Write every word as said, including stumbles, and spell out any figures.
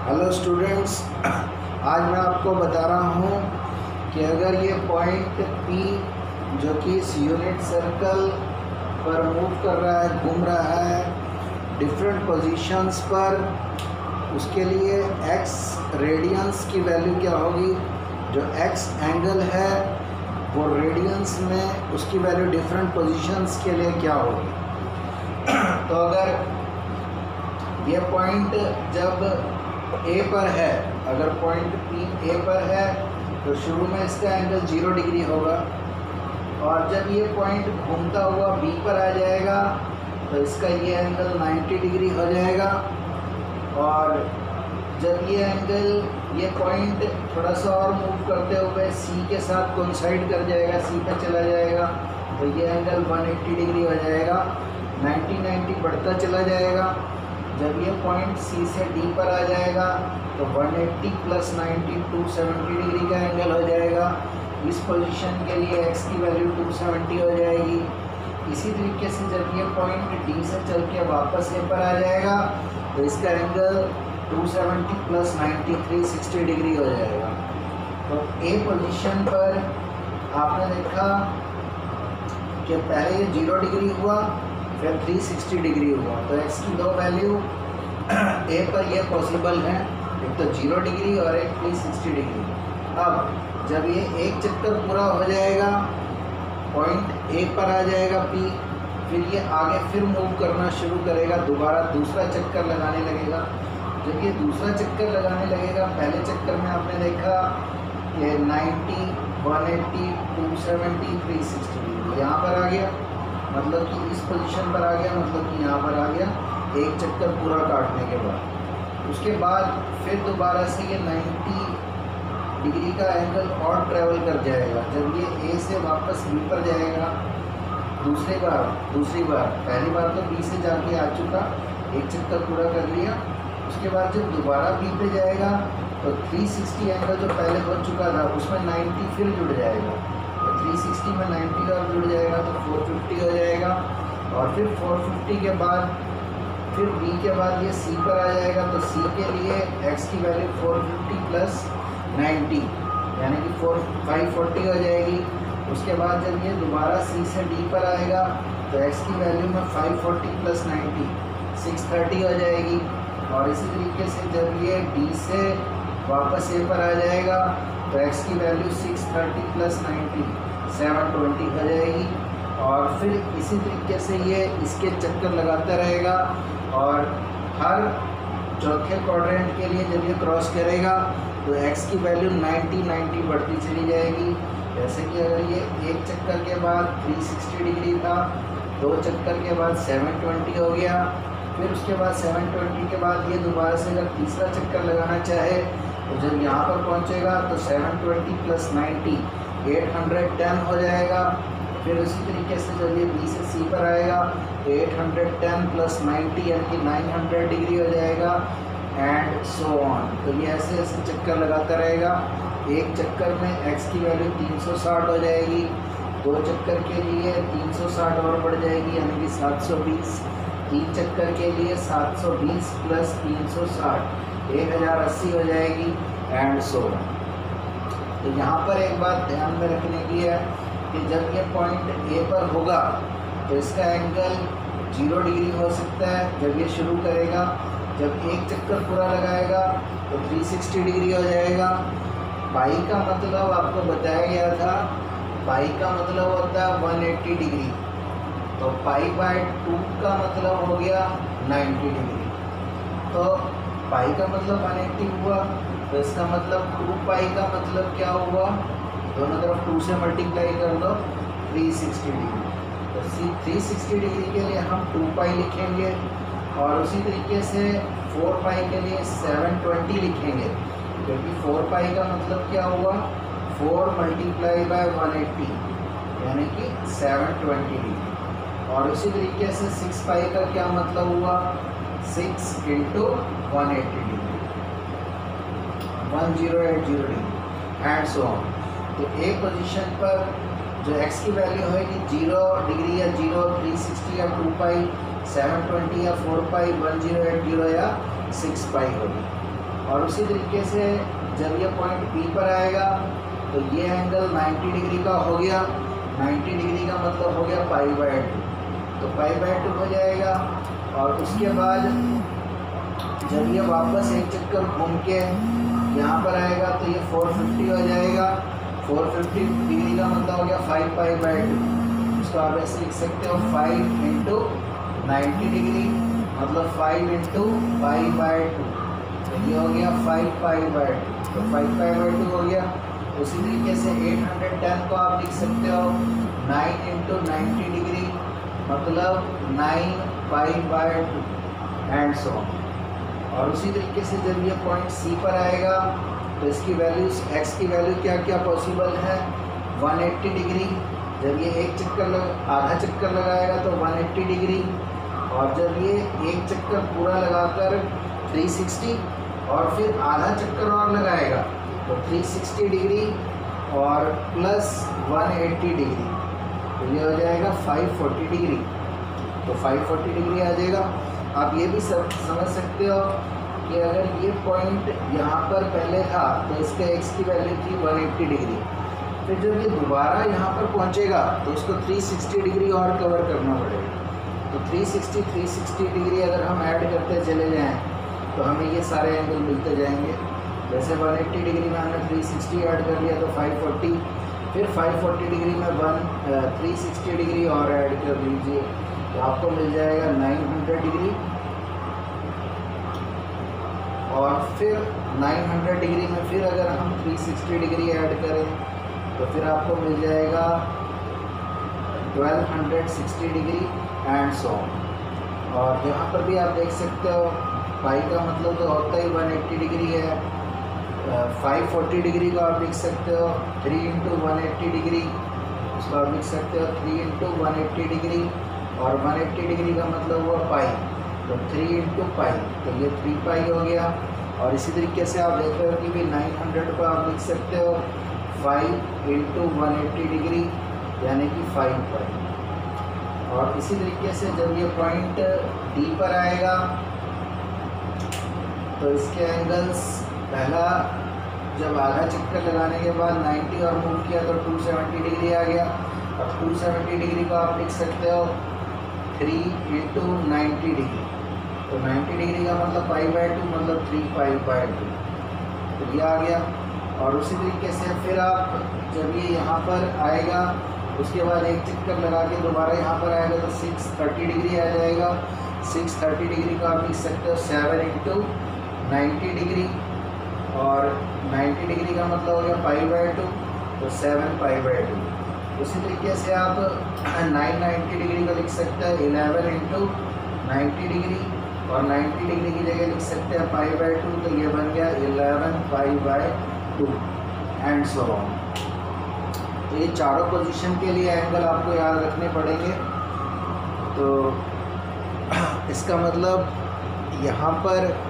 Hello students, आज मैं आपको बता रहा हूँ कि अगर ये पॉइंट P जो कि इस यूनिट सर्कल पर मूव कर रहा है, घूम रहा है डिफरेंट पोजीशंस पर, उसके लिए x रेडियंस की वैल्यू क्या होगी। जो x एंगल है वो रेडियंस में उसकी वैल्यू डिफरेंट पोजीशंस के लिए क्या होगी। तो अगर ये पॉइंट जब A पर है, अगर पॉइंट P A पर है तो शुरू में इसका एंगल जीरो डिग्री होगा, और जब ये पॉइंट घूमता हुआ B पर आ जाएगा तो इसका ये एंगल नाइन्टी डिग्री हो जाएगा। और जब ये एंगल ये पॉइंट थोड़ा सा और मूव करते हुए C के साथ कोइंसाइड कर जाएगा, C पे चला जाएगा, तो ये एंगल वन एट्टी डिग्री हो जाएगा। नाइन्टी नाइन्टी बढ़ता चला जाएगा। जब ये पॉइंट C से D पर आ जाएगा तो one eighty plus ninety two seventy degree का एंगल हो जाएगा। इस पोजीशन के लिए x की वैल्यू टू सेवेंटी हो जाएगी। इसी तरीके से जब ये पॉइंट D से चल के वापस A पर आ जाएगा तो इसका angle two seventy plus ninety three sixty degree हो जाएगा। तो A पोजीशन पर आपने देखा कि पहले ये जीरो डिग्री हुआ, फिर थ्री सिक्सटी डिग्री हुआ। तो x की दो वैल्यू A पर ये पॉसिबल है, एक तो जीरो डिग्री और एक थ्री सिक्सटी डिग्री। अब जब ये एक चक्कर पूरा हो जाएगा, पॉइंट A पर आ जाएगा P, फिर ये आगे फिर मूव करना शुरू करेगा, दोबारा दूसरा चक्कर लगाने लगेगा। जब ये दूसरा चक्कर लगाने लगेगा, पहले चक्कर में आपने देखा कि ninety, one eighty, two seventy, three sixty degree यहाँ पर आ गया, मतलब कि इस पोजीशन पर आ गया, मतलब कि यहाँ पर आ गया एक चक्कर पूरा काटने के बाद। उसके बाद फिर दोबारा से ये नाइन्टी डिग्री का एंगल और ट्रेवल कर जाएगा। जब ये A से वापस B पर जाएगा दूसरी बार दूसरी बार पहली बार तो B से जाके आ चुका, एक चक्कर पूरा कर लिया। उसके बाद जब दोबारा B पे जाएगा तो थ्री सिक्सटी एंगल जो पहले हो चुका था उसमें नाइन्टी फिर जुड़ जाएगा, थ्री सिक्सटी में नाइन्टी और जुड़ जाएगा तो फोर फिफ्टी हो जाएगा। और फिर फोर फिफ्टी के बाद फिर B के बाद ये C पर आ जाएगा, तो C के लिए x की value four fifty plus ninety यानी कि फोर फाइव फोर्टी हो जाएगी। उसके बाद जब ये दोबारा C से D पर आएगा तो x की वैल्यू में five forty plus ninety six thirty हो जाएगी। और इसी तरीके से जब ये D से वापस A पर आ जाएगा तो x की value six thirty plus ninety seven twenty हो जाएगी। और फिर इसी तरीके से ये इसके चक्कर लगाता रहेगा, और हर चौथे क्वाड्रेंट के लिए जब ये क्रॉस करेगा तो x की वैल्यू नाइन्टी नाइन्टी बढ़ती चली जाएगी। जैसे कि अगर ये एक चक्कर के बाद थ्री सिक्सटी डिग्री था, दो चक्कर के बाद सेवन ट्वेंटी हो गया, फिर उसके बाद सेवन ट्वेंटी के बाद ये दोबारा से अगर तीसरा चक्कर लगाना चाहे तो जब यहाँ पर पहुँचेगा तो seven twenty plus ninety eight hundred ten हो जाएगा। फिर उसी तरीके से जब ये B से C पर आएगा तो eight hundred ten plus ninety यानी कि नाइन हंड्रेड डिग्री हो जाएगा, एंड सो ऑन। तो ये ऐसे ऐसे चक्कर लगाता रहेगा। एक चक्कर में x की वैल्यू तीन सौ साठ हो जाएगी, दो चक्कर के लिए तीन सौ साठ और बढ़ जाएगी यानी कि सात सौ बीस, तीन चक्कर के लिए सात सौ बीस प्लस तीन सौ साठ एक हज़ार अस्सी हो जाएगी, एंड सो ऑन। तो यहाँ पर एक बात ध्यान में रखने की है कि जब ये पॉइंट A पर होगा तो इसका एंगल जीरो डिग्री हो सकता है जब ये शुरू करेगा। जब एक चक्कर पूरा लगाएगा तो थ्री सिक्सटी डिग्री हो जाएगा। पाई का मतलब आपको बताया गया था, पाई का मतलब होता है वन एट्टी डिग्री, तो पाई बाय टू का मतलब हो गया नाइन्टी डिग्री। तो पाई का मतलब वन एट्टी हुआ, तो इसका मतलब टू पाई का मतलब क्या हुआ, दोनों तरफ टू से मल्टीप्लाई कर दो, थ्री सिक्सटी डिग्री। तो सी थ्री सिक्सटी डिग्री के लिए हम टू पाई लिखेंगे, और उसी तरीके से फोर पाई के लिए सेवन ट्वेंटी लिखेंगे, क्योंकि फोर पाई का मतलब क्या हुआ, four multiply by one eighty यानी कि सेवन ट्वेंटी डिग्री। और उसी तरीके से सिक्स पाई का क्या मतलब हुआ, six into one eighty degree, one zero eight zero degree, and so on. तो ए पोजीशन पर जो x की वैल्यू होगी जीरो डिग्री या जीरो थ्री सिक्सटी या टू पाई सेवन ट्वेंटी या four pi one zero eight zero या six pi होगी। और उसी तरीके से जब ये पॉइंट पी पर आएगा तो ये एंगल नब्बे डिग्री का हो गया। नब्बे डिग्री का मतलब हो गया पाई बाय टू, तो पाई बाय टू हो जाएगा। और उसके बाद जब ये वापस एक चक्कर घूम के यहाँ पर आएगा तो ये चार सौ पचास हो जाएगा। चार सौ पचास डिग्री का मतलब हो गया फाइव पाई बाय टू। इसको आप ऐसे लिख सकते हो फाइव इंटू नाइन्टी डिग्री मतलब five into pi by two, तो ये हो गया फाइव पाई बाय टू, तो फाइव पाई बाय टू हो गया। उसी तरीके से आठ सौ दस को आप लिख सकते हो नाइन इंटू नाइन्टी डिग्री मतलब nine pi by two and so. और उसी तरीके से जब ये पॉइंट सी पर आएगा तो इसकी वैल्यूज एक्स की वैल्यू क्या क्या पॉसिबल है, एक सौ अस्सी डिग्री। जब ये एक चक्कर लग आधा चक्कर लगाएगा तो एक सौ अस्सी डिग्री, और जब ये एक चक्कर पूरा लगाकर तीन सौ साठ और फिर आधा चक्कर और लगाएगा तो तीन सौ साठ डिग्री और प्लस एक सौ अस्सी डिग्री, तो ये हो जाएगा पाँच सौ चालीस डिग्री। तो पाँच सौ चालीस डिग्री आ जाएगा। आप ये भी सब समझ सकते हो कि अगर ये पॉइंट यहाँ पर पहले था तो इसके एक्स की वैल्यू थी एक सौ अस्सी डिग्री, फिर जब ये दोबारा यहाँ पर पहुँचेगा तो उसको तीन सौ साठ डिग्री और कवर करना पड़ेगा। तो तीन सौ साठ तीन सौ साठ डिग्री अगर हम ऐड करते चले जाएँ तो हमें ये सारे एंगल मिलते जाएंगे। जैसे एक सौ अस्सी डिग्री में हमने तीन सौ साठ ऐड कर लिया तो पाँच सौ चालीस, फिर पाँच सौ चालीस डिग्री में वन तीन सौ साठ डिग्री और ऐड कर लीजिए तो आपको मिल जाएगा नौ सौ डिग्री। और फिर नौ सौ डिग्री में फिर अगर हम तीन सौ साठ डिग्री ऐड करें तो फिर आपको मिल जाएगा बारह सौ साठ डिग्री एंड सो। और यहाँ पर भी आप देख सकते हो पाई का मतलब तो होता ही एक सौ अस्सी डिग्री है। पाँच सौ चालीस डिग्री को आप लिख सकते हो three into one eighty degree, उसको आप लिख सकते हो three into one eighty degree, और वन एट्टी डिग्री का मतलब हुआ पाई, तो थ्री इंटू पाई, तो ये थ्री पाई हो गया। और इसी तरीके से आप देख रहे हो कि भी नाइन हंड्रेड को आप लिख सकते हो five into one eighty degree यानी कि फाइव पाई। और इसी तरीके से जब ये पॉइंट डी पर आएगा तो इसके एंगल्स पहला जब आधा चक्कर लगाने के बाद नब्बे और मूव किया तो दो सौ सत्तर डिग्री आ गया। अब दो सौ सत्तर डिग्री को आप लिख सकते हो थ्री इंटू नाइन्टी डिग्री, तो नब्बे डिग्री का मतलब पाई बाय टू मतलब थ्री पाई बाय टू, तो ये आ गया। और उसी तरीके से फिर आप जब ये यहाँ पर आएगा उसके बाद एक चक्कर लगा के दोबारा यहाँ पर आएगा तो सिक्स थर्टी डिग्री आ जाएगा। सिक्स थर्टी डिग्री का आप लिख सकते हो सेवन इंटू नाइन्टी डिग्री, और नब्बे डिग्री का मतलब हो गया पाई बाय टू, तो सेवन पाई बाय टू। उसी तरीके से आप नाइन नाइन्टी डिग्री का लिख सकते हैं इलेवन इंटू नाइन्टी डिग्री, और नाइन्टी डिग्री की जगह लिख सकते हैं पाई बाय टू, तो ये बन गया eleven pi by two and so on. तो ये चारों पोजीशन के लिए एंगल आपको याद रखने पड़ेंगे। तो इसका मतलब यहाँ पर